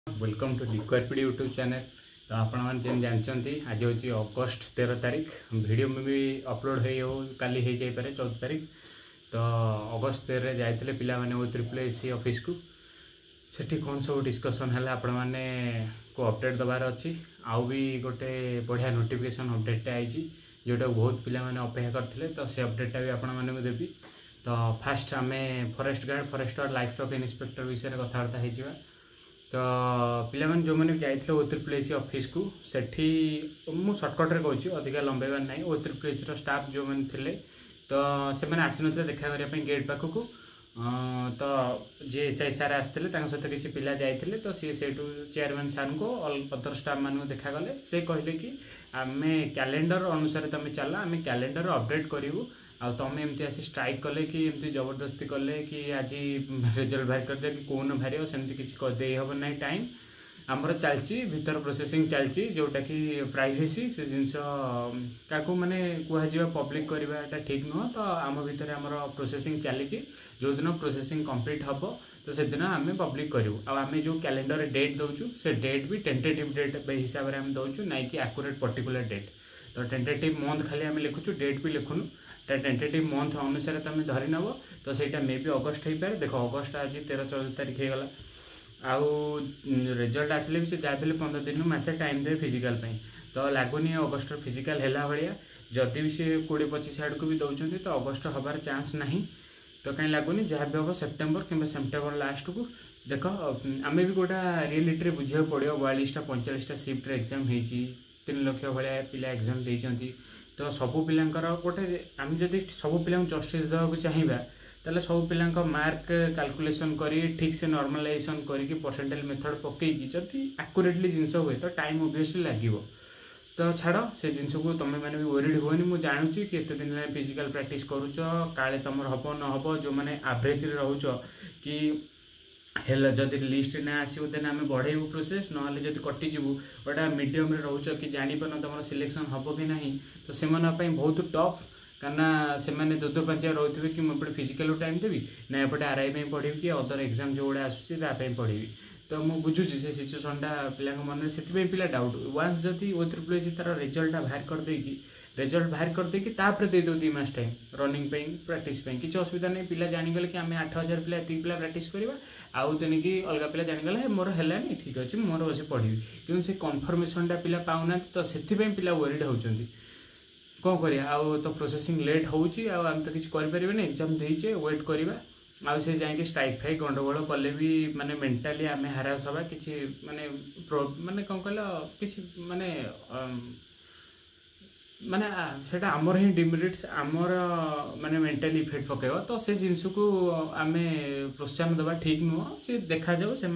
Welcome to liquid YouTube channel. तो आपण जानते आज हूँ अगस्ट 13 तारीख वीडियो में भी अपलोड हो काली हो जापे 14 तारीख। तो अगस्ट 13 जाते पे OSSC ऑफिस को सेठी कौन सब डिस्कसन है आपण मैंने को अपडेट दबार अच्छी आउ भी गोटे बढ़िया नोटिफिकेशन अपडेट आई जोटा बहुत पिला माने अपेक्षा करते तो से अपडेटा भी आपण मानक देवी। तो फास्ट आम forest guard forester livestock inspector विषय कथबार्ता हो। तो पिला माने जो मैंने जाइए OSSC ऑफिस को सेठी मु सर्टकट रे कहूँ अधिका लंबेबार ना OSSC स्टाफ जो मैंने थे तो से मैंने आसी ना देखा करने गेट पाखक तो जी SI सार आसते सहित किसी पिला जाइए तो सी से चेयरमैन सार को अदर स्टाफ मानू देखा गले से कहले कि आम कैलेंडर अनुसार तुम चल आम कैलेंडर अपडेट करूँ आ तुम एमती आसी स्ट्राइक कले कि एमती जबरदस्ती कले कि आज रिजल्ट बाहर कर दिया कि कौन बाहर सेमती किसी दे हम ना टाइम आमर चलची भीतर प्रोसेसिंग चलची जोटा कि प्राइवेसी से जिनस क्या माने कहुआ पब्लिक करवाटा ठीक नुह। तो आम भितर आमर प्रोसेसिंग चली जो दिन प्रोसेसिंग कंप्लीट हम तो से दिन आम पब्लिक करूँ आम जो कैलेंडर डेट दौचु से डेट भी टेंटेटिव डेट हिसाब से आम दौचु ना कि एक्यूरेट पर्टिकुलर डेट। तो टेंटेटिव मंथ खाली आम लिखुचु डेट भी लिखुनु टेंटेटिव मंथ अनुसार तुम धरी नब तो सहीटा मे भी अगस्ट हो पाए। देख अगस्ट आज 13-14 तारीख हो गला आउ रिजल्ट आसले भी से जहाँ 15 दिन मसे टाइम दे फिजिकाल तो लगुनि अगस्ट फिजिकाल है भाया जदि भी सी 20-25 आड़ को भी दौरान तो अगस्ट हबार चांस ना तो कहीं लगुनि जहाँ भी हम सेप्टेम्बर कि सेप्टेम्बर लास्ट को देख आम भी गोटा रियलिटी बुझे पड़ो 42-45 सिफ्ट एग्जाम हो 3 लाख भाया पिला एग्जाम देती तो सबू पिलांकर गोटे आम जब सबू पिला जस्टिस देवाक चाहिए ताले सब पिला मार्क कैलकुलेशन करी ठीक से नॉर्मलाइजेशन करी परसेंटेज मेथड पकईकी जदि एक्यूरेटली जिनस हुए तो टाइम ओबियसली लगे। तो छाड़ से जिनस को तुम मैंने भी वरीड हुए मुझे जानूँ कि एत दिन फिजिकल प्रैक्टिस करुच काले तुम हम न हम जो मैंने एवरेज रोच कि हेल्ला जदि लिस्ट ना आसो देन आम बढ़ेबू प्रोसेस ना जब कटिजु गोटा मीडियम रोच कि जापर तुम सिलेक्शन हम कि ना तो से बहुत टफ करना से मैंने दो पांचा रोथे कि मुझे फिजिकल टाइम देवी ना एपटे RI पढ़ी कि अदर एग्जाम जो गुड़ा आसूँ पढ़ी तो मुझे बुझुची से सिचुएसनटा पिला मन से पिला डाउट वान्स जदि OSSC तार रिजल्ट बाहर कर देकी तापर दे दो 2 मास टाइम रनिंग प्रैक्टिस किसी असुविधा नहीं पिला जानीगले कि आम 8000 पिला एति पिला प्रैक्टिस करवा आउ तेन कि अलग पिला जानीगले मोर है ठीक अच्छे मोर बस पढ़ी क्योंकि से कन्फर्मेशनटा पिला पाऊना तो से पिला वरीड होती कौन करिया तो प्रोसेसिंग लेट होची आम तो किसी करें एग्जाम देचे वेट करवा आउ से जाए स्ट्राइक फाइक गंडगोल कले भी माने मेंटाली आम हारास हवा किसी माने माने कौन कल किसी माने माने सेटा आमर ही डिमेरिट्स आमर माने मेंटाली इफेक्ट पकेब तो से जिनस को आम प्रोत्साहन देवा ठीक नुह सी देखा जाओ से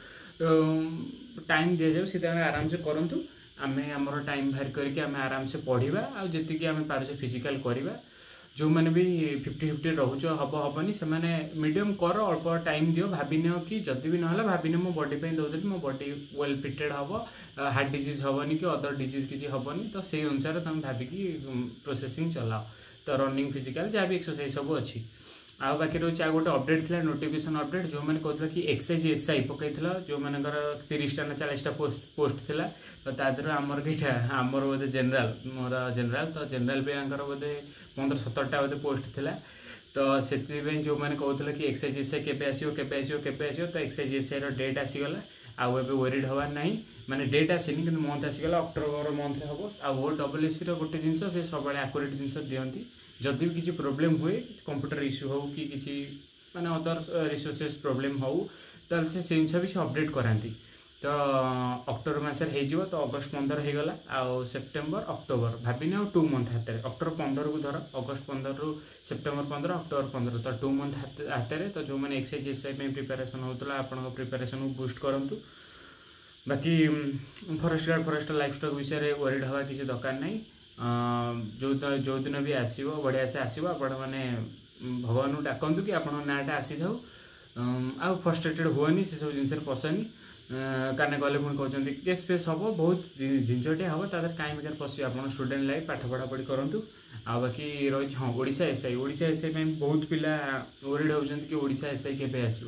टाइम दि जाओ सी आराम से करूँ आम आमर टाइम बाहर करके आम आराम से पढ़ा आती आम पारे फिजिकल करवा जो मैंने भी 50-50 रोच हम हेनी से मीडियम कर अल्प टाइम दियो भाविन कि जदि भी ना भाविन मो बॉडी दौली मो बॉडी वेल फिटेड हम हार्ट डिजीज हेनी कि अदर डिजीज किसी हेनी तो से अनुसार तुम भाविकी प्रोसेसिंग चलाओ तो रनिंग फिजिकल जहाँ भी एक्सरसाइज सब अच्छी आ बाकी रोचे आ गोटे अपडेट थी नोटिफिकेशन अपडेट जो मैंने कहते कि एक्साइज SI पकई जो मानकर 30टा ना 40टा पोस्ट थिला तो तादर आमर कईटा आमर बोधे जेनराल मोर जेनराल तो जेनराल पिलांकर बोधे 15-17टा बोधे पोस्ट थिला तो से जो मैंने कहते कि एक्साइज SI केबे आसो तो एक्साइज SI डेट आसीगला आउ ए वरीड हबार ना माने डेट आसनी कि मंथ आसीगला अक्टोबर मंथ हम आ OSSC गोटे जिनस से सब एक्यूरेट जिनस दिखती जदि भी किसी प्रोब्लेम हुए कंप्यूटर इश्यू हो कि किसी माने अदर रिसोर्सेस प्रोब्लेम हो तो से जिनस भी से अपडेट कराती तो अक्टोबर मसर हो तो अगस्ट 15 हो गला आ सेप्टेम्बर अक्टोबर भाविने आ 2 मंथ हाथ में अक्टोबर 15 को धर अगस्ट 15 रु सेप्टेम्बर 15 अक्टोबर 15 तो 2 मंथ हाथ में तो जो मैंने एक्साइज SI में प्रिपेरेसन होता आप प्रिपेरेसन को बूस्ट करूँ। बाकी फॉरेस्ट लाइफ स्टॉक विषय वरीड हवा किसी दरकार नहीं जो दिन भी आसो बढ़िया से आसो मैंने भगवान को डाकतु कि आप नाटा आसी जाऊ आ फ्रस्ट्रेटेड हुए से सब जिन पसनी काने गले पुणी कहते केस फेस हम बहुत जिनटे हम तार कहीं बेकार पशे आप स्टूडेंट लाइफ पाठ पढ़ापढ़ी करूँ आ बाकी रही हाँ OSSC बहुत पिला वरीड होती कि OSSC केबे आसो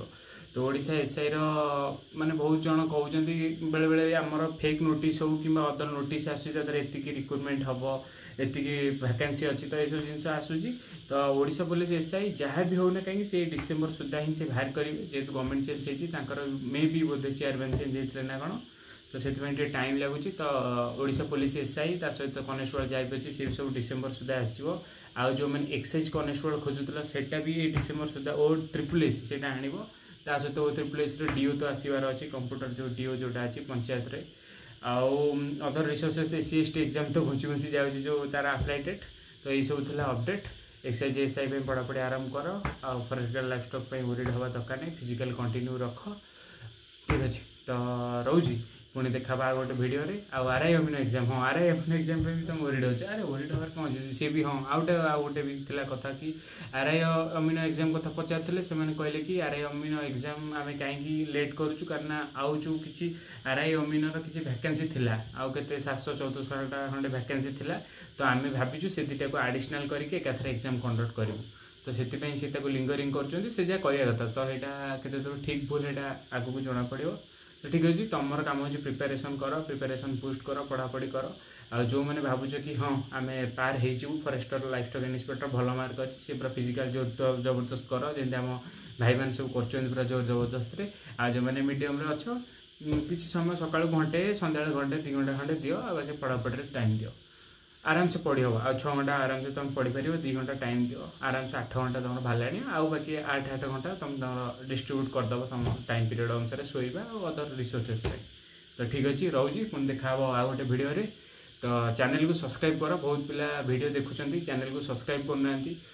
तो ओडिशा एसआई माने बहुत जन कहते बेले बेले आमर फेक नोटिस हो कि अदर नोटिस आसती रिक्रुटमेंट हम एति वैकेंसी अच्छी तो यह जिन आसूसी तो ओडिशा पुलिस एसआई जहाँ भी होना कहीं से डिसेम्बर सुधा ही से बाहर करेंगे जेहतु गवर्नमेंट चेंज होकर मे भी बोधे चेयरमैन चेंज होते ना कौन तो से टाइम लगुच तो ओडिशा पुलिस एसआई तार सहित कनेस्टेबल जाइप अच्छी सी सब डिसेम्बर सुधा आसो आउ जो मैंने एक्साइज कनेस्टेबल खोजुला सेटा भी डिसेम्बर सुधा ओ ट्रिपल एस से आण ता सहित ओ ट्रिपल एस डीओ तो आसबार अच्छी कंप्यूटर जो डीओ जोटा अच्छी पंचायत रे आउ other resources SC ST exam तो घुंची घुंची जाऊँगी जो तार अप्लाई डेट तो यही सब था अपडेट एक्साइज एसआई पढ़ापढ़ी आरंभ कर आउ फॉरेस्ट लाइफ स्टॉक वरीड हवा दरकार नहीं फिजिकल कंटिन्यू रख ठीक अच्छे तो रोजी पुणी देखा गोटे भिडियो आरआई अमीन एग्जाम हाँ आरआई अमीन एग्जाम भी तुम वरीड हो अरे वरीड हमारे कौन अच्छे सी भी हाँ आउटे गोटे भी थी कथा कि आरआई अमीन एग्जाम कथा पचारे से कहले कि आरआई अमीन एग्जाम आम कहीं लेट करूँ कारण आउ जो कि आरआई अमीन किसी वैकेंसी थिला आउ के 700-1400 खंडे वैकेंसी थिला तो आम भाविचु से दुटा को आडिशनाल करके एकाथर एग्जाम कंडक्ट करूँ तो से लिंगरिंग कर जहाँ कहवा कथा तो यहाँ के ठीक भूल यहाँ आगू जना पड़ो तो ठीक अच्छे तुम कम हो प्रिपेरेसन कर प्रिपेरेसन बुस्ट कर पढ़ापढ़ी कर आ जो मैंने भावुच कि हाँ आम पार हो फॉरेस्टर लाइफ स्टॉक इन्स्पेक्टर भल मार्क अच्छी से पूरा फिजिकल जोर जबरदस्त कर जमी आम भाई मैंने सब कर जोर जबरदस्त आ जो मैंने मीडियम अच्छ किसी समय सका घंटे सन्ध्या घंटे 2 घंटा खंडे दियो आ बाकी पढ़ापढ़ी टाइम दियो आराम से पढ़ी हम आ 6 घंटा आराम से तुम पढ़ी पार 2 घंटा टाइम दियो आराम से 8 घंटा तुम बाहर आउ बाकी 8 घंटा तुम डिस्ट्रीब्यूट करदेव तुम टाइम पीरियड अनुसार शोवा और अदर रिसोर्सेस तो ठीक अच्छे रोजी पुणी देखा आ गोटे भिडियो तो चैनल को सब्सक्राइब कर बहुत पिला वीडियो देखुं चैनल को सब्सक्राइब करना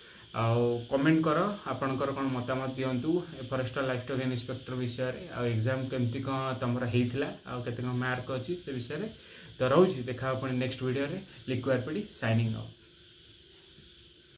कमेंट कर आपणकर कौन मतामत दिंतु फॉरेस्टर लाइफ स्टॉक इन्स्पेक्टर विषय में एग्जाम केमती कौन तुम होता के मार्क अच्छी से विषय में तो रोज देखा next video liquid PD signing out.